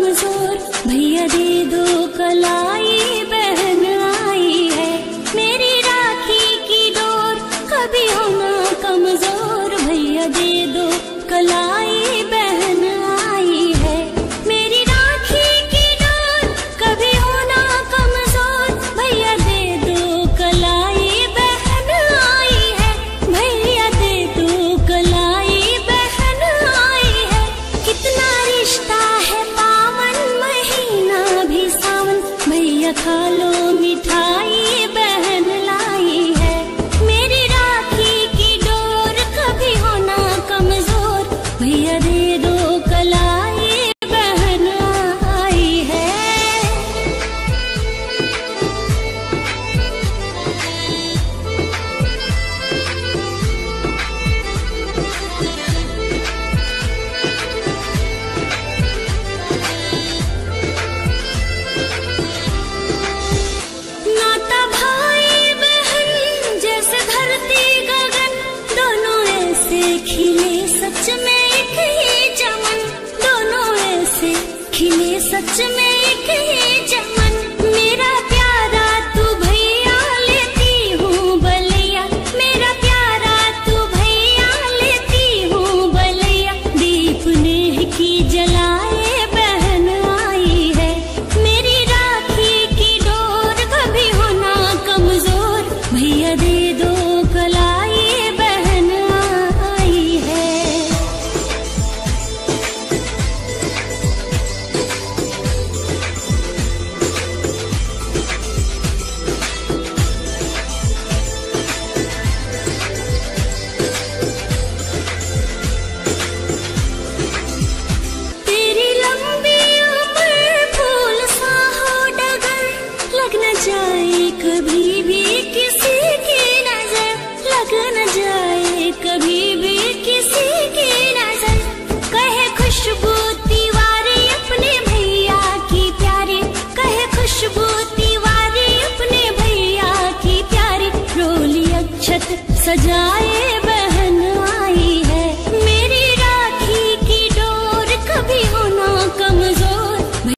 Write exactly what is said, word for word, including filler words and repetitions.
कमजोर, भैया दे दो कलाई, बहन आई है मेरी राखी की डोर, कभी हो ना कमजोर, भैया दे दो कलाई, बहन आई है मेरी राखी की डोर, कभी हो ना कमजोर, भैया दे दो कलाई, बहन आई है, भैया दे दो कलाई, बहन आई है। कितना रिश्ता है पावन, महीना भी सावन, भैया खा लो मिठाई, बहन लाई है मेरी राखी की डोर, कभी हो ना कमजोर, भैया दे दो कलाई, बहन आई है। नाता भाई बहन जैसे धरती गगन, दोनों ऐसे खिले सच में एक ही चमन, दोनों ऐसे खिले सच में एक ही चमन, मेरा प्यारा तू भैया लेती हूँ बलिया, मेरा प्यारा तू भैया लेती हूँ बलिया, दीप नेह की जलाए, बहन आई है मेरी राखी की डोर, कभी हो ना कमजोर, भैया दे दो कलाई, बहन आई है। तेरी लंबी उम्र फूल सा हो डगर, लग न जाए कभी भी किसी की नजर, लग न जाए कभी भी किसी की नजर, कहे खुशबू तिवारी अपने भैया की प्यारी, कहे खुशबू तिवारी अपने भैया की प्यारी, रोली अक्षत सजाए,